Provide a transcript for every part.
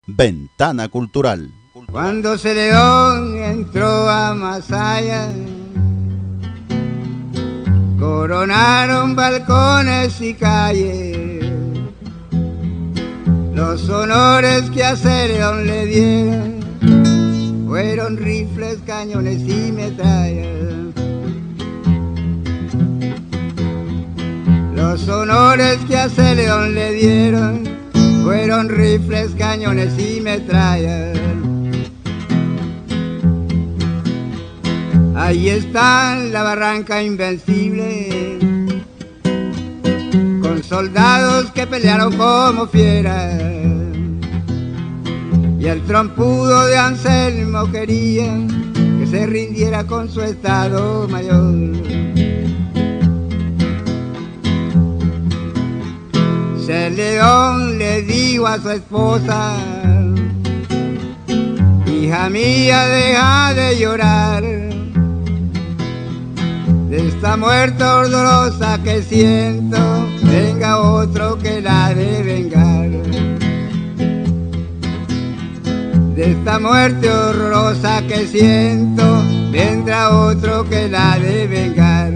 Ventana Cultural. Cuando Celedón entró a Masaya, coronaron balcones y calles los honores que a Celedón le dieron fueron rifles, cañones y metrallas. Los honores que a Celedón le dieron fueron rifles, cañones y metrallas. Ahí está la barranca invencible, con soldados que pelearon como fieras, y el trompudo de Anselmo quería que se rindiera con su estado mayor. Celedón le dijo a su esposa: hija mía, deja de llorar, de esta muerte dolorosa que siento, venga otro que la ha de vengar. De esta muerte horrorosa que siento, vendrá otro que la ha de vengar.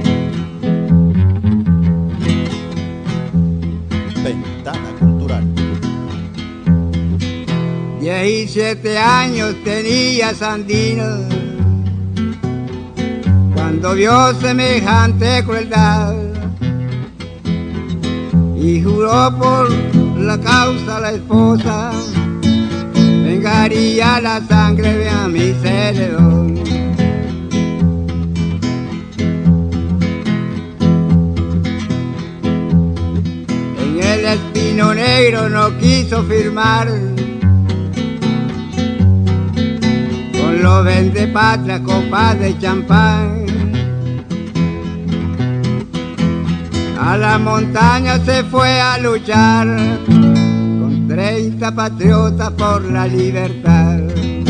Ventana Cultural. 17 años tenía Sandino cuando vio semejante crueldad, y juró por la causa la esposa vengaría la sangre de a mi Celedón. En el Espino Negro no quiso firmar con los vendepatria copas de champán. A la montaña se fue a luchar con 30 patriotas por la libertad.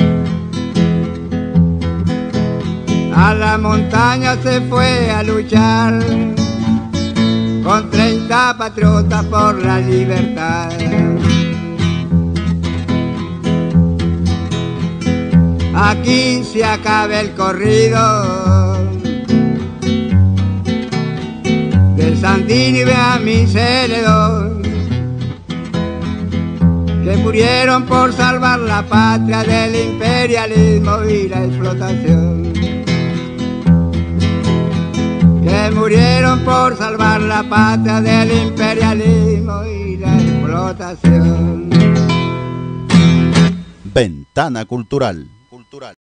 A la montaña se fue a luchar con 30 patriotas por la libertad. Aquí se acaba el corrido del Sandino y a mi Celedón, que murieron por salvar la patria del imperialismo y la explotación. Que murieron por salvar la patria del imperialismo y la explotación. Ventana Cultural.